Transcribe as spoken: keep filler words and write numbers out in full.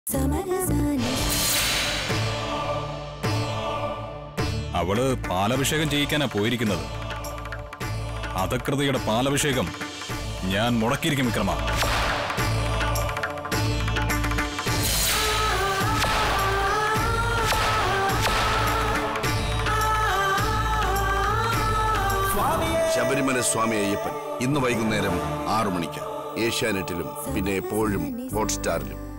അവള് പാലഭിഷേകം ചെയ്യിക്കാനാ പോയിരിക്കുന്നത്. അധകൃതിയുടെ പാലഭിഷേകം ഞാൻ മുടക്കിയിരിക്കും വിക്രമ. ശബരിമല സ്വാമി അയ്യപ്പൻ ഇന്ന് വൈകുന്നേരം ആറു മണിക്ക് ഏഷ്യാനെറ്റിലും പിന്നെ എപ്പോഴും ഹോട്ട്സ്റ്റാറിലും.